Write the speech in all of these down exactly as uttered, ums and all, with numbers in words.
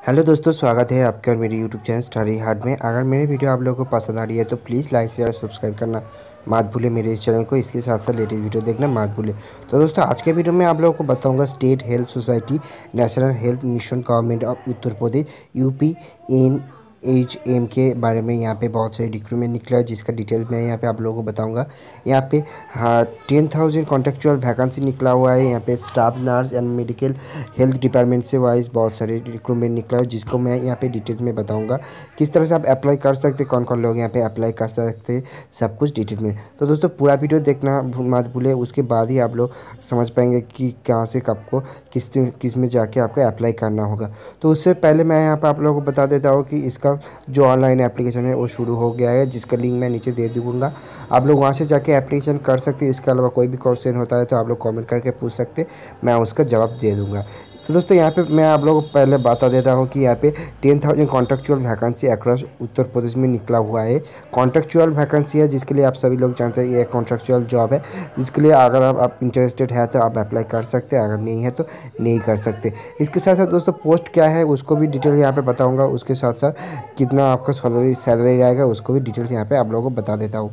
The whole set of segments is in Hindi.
हेलो दोस्तों, स्वागत है आपका और मेरे यूट्यूब चैनल स्टडी हार्ड में। अगर मेरी वीडियो आप लोगों को पसंद आ रही है तो प्लीज़ लाइक शेयर और सब्सक्राइब करना मत भूलें मेरे इस चैनल को। इसके साथ साथ लेटेस्ट वीडियो देखना मत भूलें। तो दोस्तों, आज के वीडियो में आप लोगों को बताऊंगा state health society national health mission government of Uttar Pradesh UP N H M के बारे में। यहाँ पे बहुत सारे रिक्रूटमेंट निकला है जिसका डिटेल्स मैं यहाँ पे आप लोगों को बताऊंगा। यहाँ पे हाँ टेन थाउजेंड कॉन्ट्रेक्चुअल वैकेंसी निकला हुआ है। यहाँ पे staff nurse and medical health department से वाइज बहुत सारे रिक्रूटमेंट निकला है जिसको मैं यहाँ पे डिटेल्स में बताऊंगा किस तरह से आप अप्लाई कर सकते, कौन कौन लोग यहाँ पे अप्लाई कर सकते, सब कुछ डिटेल में। तो दोस्तों, पूरा वीडियो देखना मत भूलें, उसके बाद ही आप लोग समझ पाएंगे कि कहाँ से कब को किस किस में जाके आपको अप्लाई करना होगा। तो उससे पहले मैं यहाँ पर आप लोगों को बता देता हूँ कि इसका जो ऑनलाइन एप्लीकेशन है वो शुरू हो गया है, जिसका लिंक मैं नीचे दे दूँगा। आप लोग वहाँ से जाके एप्लीकेशन कर सकते हैं। इसके अलावा कोई भी क्वेश्चन होता है तो आप लोग कमेंट करके पूछ सकते हैं, मैं उसका जवाब दे दूँगा। तो दोस्तों, यहाँ पे मैं आप लोगों को पहले बता देता हूँ कि यहाँ पे ten thousand contractual vacancy across Uttar Pradesh में निकला हुआ है। कॉन्ट्रेक्चुअल वैकेंसी है जिसके लिए आप सभी लोग जानते हैं ये कॉन्ट्रेक्चुअल जॉब है, जिसके लिए अगर आप, आप इंटरेस्टेड है तो आप अप्लाई कर सकते हैं, अगर नहीं है तो नहीं कर सकते। इसके साथ साथ दोस्तों, पोस्ट क्या है उसको भी डिटेल यहाँ पे बताऊँगा। उसके साथ साथ कितना आपका सैलरी सैलरी रहेगा उसको भी डिटेल्स यहाँ पे आप लोगों को बता देता हूँ।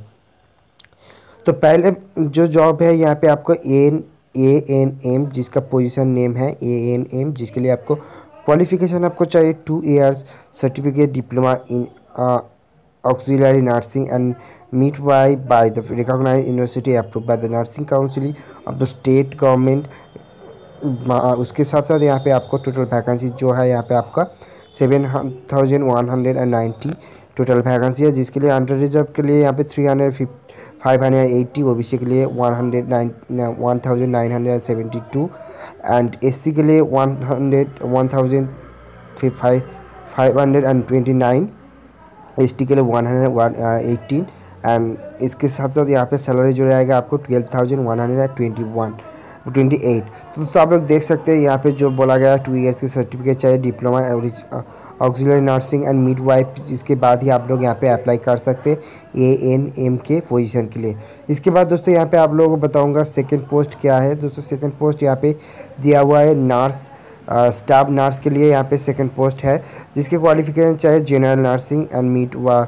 तो पहले जो जॉब है यहाँ पे आपको एन ए एन एम जिसका पोजीशन नेम है ए एन एम, जिसके लिए आपको क्वालिफिकेशन आपको चाहिए two years certificate diploma in auxiliary nursing and midwifery by the recognised university approve by the nursing council of the state government. उसके साथ साथ यहाँ पे आपको टोटल वैकेंसी जो है यहाँ पे आपका seven thousand one hundred and ninety total vacancy है, जिसके लिए अंडर रिजर्व के लिए यहाँ पे three hundred fifty five hundred eighty, O B C के लिए one hundred nine one thousand nine hundred seventy two and S C के लिए one hundred one thousand five five hundred and twenty nine, S T के लिए one hundred one eighteen and इसके साथ साथ यहाँ पे सैलरी जो रहेगा आपको twelve thousand one hundred twenty one twenty eight. तो दोस्तों, आप लोग देख सकते हैं यहाँ पे जो बोला गया है टू ईयर्स की सर्टिफिकेट चाहिए diploma auxiliary nursing and midwife. इसके बाद ही आप लोग यहाँ पे अप्लाई कर सकते हैं ए एन एम के पोजीशन के लिए। इसके बाद दोस्तों, यहाँ पे आप लोगों को बताऊंगा सेकंड पोस्ट क्या है। दोस्तों, सेकंड पोस्ट यहाँ पे दिया हुआ है नर्स स्टाफ नर्स के लिए। यहाँ पे सेकंड पोस्ट है जिसके क्वालिफिकेशन चाहे general nursing and midwifery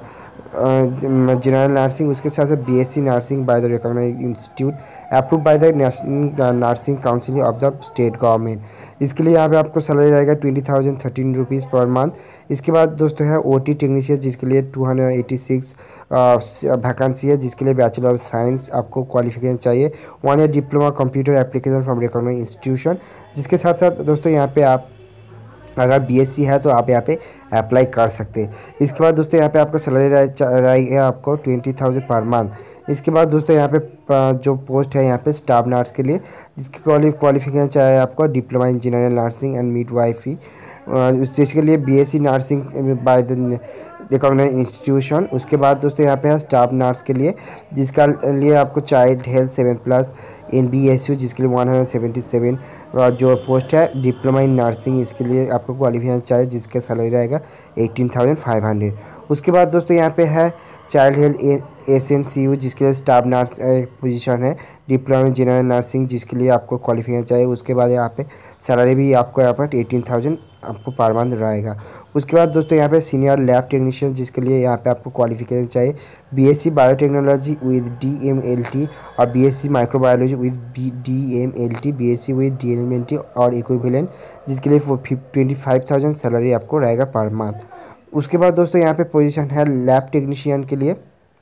general nursing, उसके साथ साथ B S C nursing by the recognised institute approve by the national nursing council of the state government. इसके लिए यहाँ पे आपको सैलरी रहेगा twenty thousand thirteen rupees per month. इसके बाद दोस्तों है ओ टी टेक्नीशियन, जिसके लिए two hundred eighty six vacancy है, जिसके लिए बैचलर ऑफ साइंस आपको क्वालिफिकेशन चाहिए, one year diploma computer application from recognised institution. जिसके साथ साथ दोस्तों यहाँ पे आप अगर बीएससी है तो आप यहाँ पे अप्लाई कर सकते हैं। इसके बाद दोस्तों यहाँ पे आपका सैलरी रहेगी आपको ट्वेंटी थाउजेंड पर मंथ। इसके बाद दोस्तों यहाँ पे जो पोस्ट है यहाँ पे स्टाफ नर्स के लिए, जिसकी क्वालिफिकेशन चाहिए आपको diploma engineering nursing and midwifery, जिसके लिए BSc nursing by the recognised institution. उसके बाद दोस्तों यहाँ पे है स्टाफ नर्स के लिए, जिसका लिए आपको child health seven plus N B S U, जिसके लिए वन हंड्रेड सेवेंटी सेवन जो पोस्ट है डिप्लोमा इन नर्सिंग, इसके लिए आपको क्वालिफिकेशन चाहिए, जिसका सैलरी रहेगा एटीन थाउजेंड फाइव हंड्रेड। उसके बाद दोस्तों यहाँ पे है child health S N C U, जिसके लिए स्टाफ नर्स पोजीशन है, डिप्लोमा इन जनरल नर्सिंग, जिसके लिए आपको क्वालिफिकेशन चाहिए। उसके बाद यहाँ पे सैलरी भी आपको यहाँ पर एटीन थाउजेंड आपको पर मंथ रहेगा। उसके बाद दोस्तों यहाँ पे सीनियर लैब टेक्नीशियन, जिसके लिए यहाँ पे आपको क्वालिफिकेशन चाहिए बीएससी बायोटेक्नोलॉजी विद डीएमएलटी और BSc microbiology with DMLT, BSc with DMLT और इक्विवेलेंट, जिसके लिए ट्वेंटी फाइव थाउजेंड सैलरी आपको रहेगा पर मंथ। उसके बाद दोस्तों यहाँ पे पोजीशन है लैब टेक्नीशियन के लिए।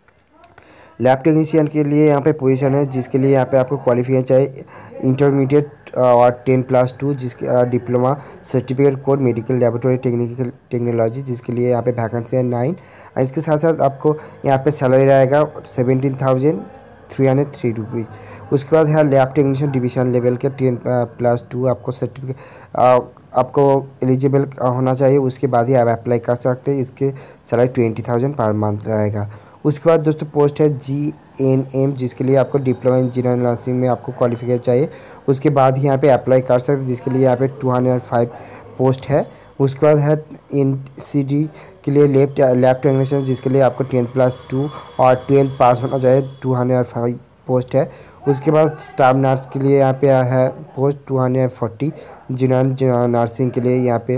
लैब टेक्नीशियन के लिए यहाँ पे पोजीशन है, जिसके लिए यहाँ पे आपको क्वालिफिकेशन चाहिए इंटरमीडिएट और टेन प्लस टू, जिसके diploma certificate code medical laboratory technical technology, जिसके लिए यहाँ पे वैकेंसी है नाइन। और इसके साथ साथ आपको यहाँ पे सैलरी रहेगा seventeen thousand three hundred three rupees. उसके बाद है लैब टेक्नीशियन डिवीजन लेवल के टेन प्लस टू आपको सर्टिफिकेट आपको एलिजिबल होना चाहिए। उसके बाद ही आप अप्लाई कर सकते हैं। इसके salary twenty thousand per month रहेगा। उसके बाद दोस्तों पोस्ट है जी एन एम, जिसके लिए आपको डिप्लोमा इंजीनियर नर्सिंग में आपको क्वालिफिकेशन चाहिए। उसके बाद ही यहाँ पे अप्लाई कर सकते हैं, जिसके लिए यहाँ पे टू हंड्रेड फाइव पोस्ट है। उसके बाद है एन सी डी के लिए लैब लैब टेक्नीशियन, जिसके लिए आपको टेंथ प्लस टू और ट्वेल्थ पास होना चाहिए, टू हंड्रेड फाइव पोस्ट है। उसके बाद स्टाफ नर्स के लिए यहाँ पे है post two hundred forty, general nursing के लिए यहाँ पे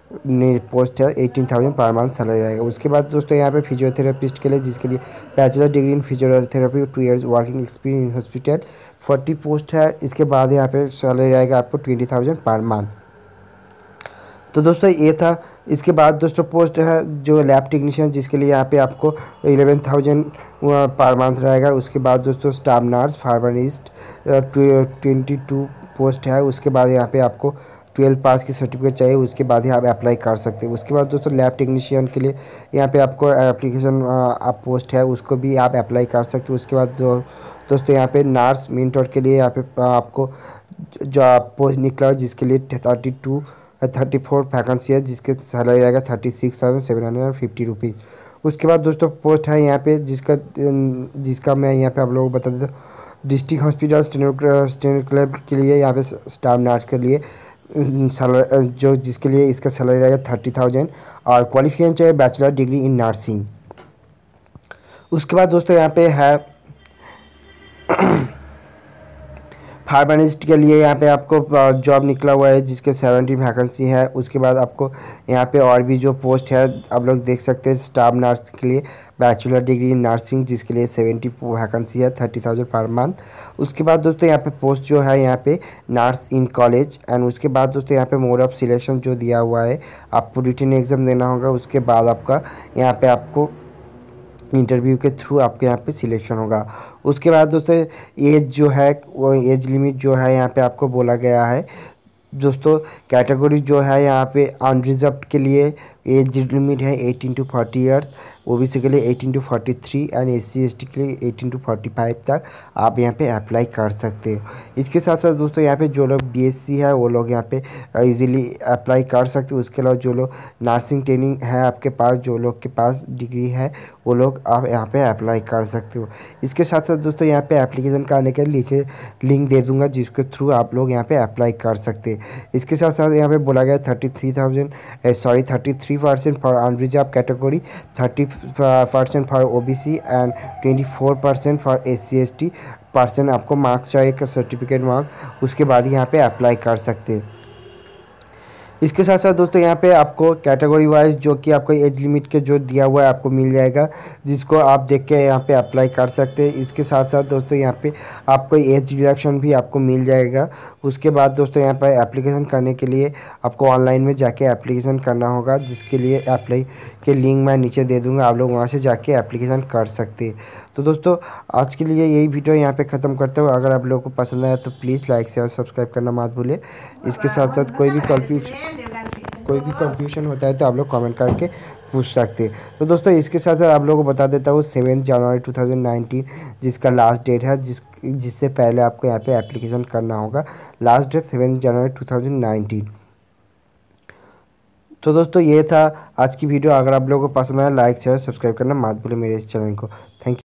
पोस्ट है eighteen thousand per month salary रहेगा। उसके बाद दोस्तों यहाँ पे फिजियोथेरेपिस्ट के लिए, जिसके लिए bachelor degree in physiotherapy, two years working experience in hospital, forty post है। इसके बाद यहाँ पे सैलरी रहेगा आपको ट्वेंटी थाउजेंड पर मंथ। तो दोस्तों ये था। इसके बाद दोस्तों पोस्ट है जो लैब टेक्नीशियन, जिसके लिए यहाँ पे आपको इलेवन थाउजेंड पर मंथ रहेगा। उसके बाद दोस्तों staff nurse, pharmacist, twenty two post है। उसके बाद यहाँ पे आपको ट्वेल्थ पास की सर्टिफिकेट चाहिए, उसके बाद ही आप अप्लाई कर सकते हैं। उसके बाद दोस्तों लैब टेक्नीशियन के लिए यहाँ पे आपको एप्लीकेशन आप पोस्ट है, उसको भी आप अप्लाई कर सकते हो। उसके बाद जो दोस्तों यहाँ पे नर्स मिनटोर के लिए यहाँ पे आपको जो पोस्ट निकला, जिसके लिए thirty two thirty four vacancy है, जिसके सैलरी रहेगा thirty six thousand seven hundred fifty rupees. उसके बाद दोस्तों पोस्ट है यहाँ पे जिसका जिसका मैं यहाँ पे आप लोगों को बता देता हूँ। डिस्ट्रिक्ट हॉस्पिटल स्टेनोक्लेव के लिए यहाँ पे स्टाफ नर्स के लिए सैलरी जो जिसके लिए इसका सैलरी रहेगा थर्टी थाउजेंड और क्वालिफिकेशन चाहिए बैचलर डिग्री इन नर्सिंग। उसके बाद दोस्तों यहाँ पे है फार्मासिस्ट के लिए यहाँ पे आपको जॉब निकला हुआ है, जिसके सेवेंटी वैकेंसी है। उसके बाद आपको यहाँ पे और भी जो पोस्ट है आप लोग देख सकते हैं। स्टाफ नर्स के लिए बैचलर डिग्री इन नर्सिंग, जिसके लिए सेवेंटी वैकेंसी है, थर्टी थाउजेंड पर मंथ। उसके बाद दोस्तों यहाँ पे पोस्ट जो है यहाँ पे नर्स इन कॉलेज एंड उसके बाद दोस्तों यहाँ पे मोड ऑफ सिलेक्शन जो दिया हुआ है, आपको रिटन एग्जाम देना होगा। उसके बाद आपका यहाँ पे आपको इंटरव्यू के थ्रू आपके यहाँ पे सिलेक्शन होगा। उसके बाद दोस्तों एज जो है वो एज लिमिट जो है यहाँ पे आपको बोला गया है। दोस्तों कैटेगरी जो है यहाँ पे अनरिजर्व्ड के लिए एज लिमिट है eighteen to forty years, OBC के लिए eighteen to forty three and S C S T के लिए एटीन टू फोर्टी फाइव तक आप यहाँ पे अप्लाई कर सकते हो। इसके साथ साथ दोस्तों यहाँ पे जो लोग बीएससी है वो लोग यहाँ पे इजीली अप्लाई कर सकते हो। उसके अलावा जो लोग नर्सिंग ट्रेनिंग है आपके पास, जो लोग के पास डिग्री है वो लोग आप यहाँ पे अप्लाई कर सकते हो। इसके साथ साथ दोस्तों यहाँ पे एप्लीकेशन करने के लिए नीचे लिंक दे दूंगा, जिसके थ्रू आप लोग यहाँ पे अप्लाई कर सकते हैं। इसके साथ साथ यहाँ पे बोला गया thirty three thousand sorry thirty three percent for unreserve category, thirty percent for OBC and twenty four percent for S C S T percent आपको मार्क्स चाहिए का सर्टिफिकेट मार्क। उसके बाद ही यहाँ पे अप्लाई कर सकते हैं। इसके साथ साथ दोस्तों यहाँ पे आपको कैटेगरी वाइज जो कि आपको एज लिमिट के जो दिया हुआ है आपको मिल जाएगा, जिसको आप देख के यहाँ पे अप्लाई कर सकते हैं। इसके साथ साथ दोस्तों यहाँ पे आपको एज रिडक्शन भी आपको मिल जाएगा। उसके बाद दोस्तों यहाँ पर एप्लीकेशन करने के लिए आपको ऑनलाइन में जाके एप्लीकेशन करना होगा, जिसके लिए अप्लाई के लिंक मैं नीचे दे दूँगा, आप लोग वहाँ से जाके एप्लीकेशन कर सकते हैं। तो दोस्तों आज के लिए यही वीडियो यहाँ पे ख़त्म करते हो। अगर आप लोगों को पसंद आया तो प्लीज़ लाइक शेयर और सब्सक्राइब करना मत भूले। इसके साथ साथ कोई भी कन्फ्यूज कोई भी कंफ्यूजन होता है तो आप लोग कमेंट करके पूछ सकते हैं। तो दोस्तों इसके साथ साथ आप लोगों को बता देता हूँ seven January two thousand nineteen जिसका लास्ट डेट है, जिस जिससे पहले आपको यहाँ पे एप्लीकेशन करना होगा। Last date seven January two thousand nineteen. तो दोस्तों ये था आज की वीडियो। अगर आप लोगों को पसंद आया लाइक शेयर सब्सक्राइब करना मत भूलें मेरे इस चैनल को। Thank you.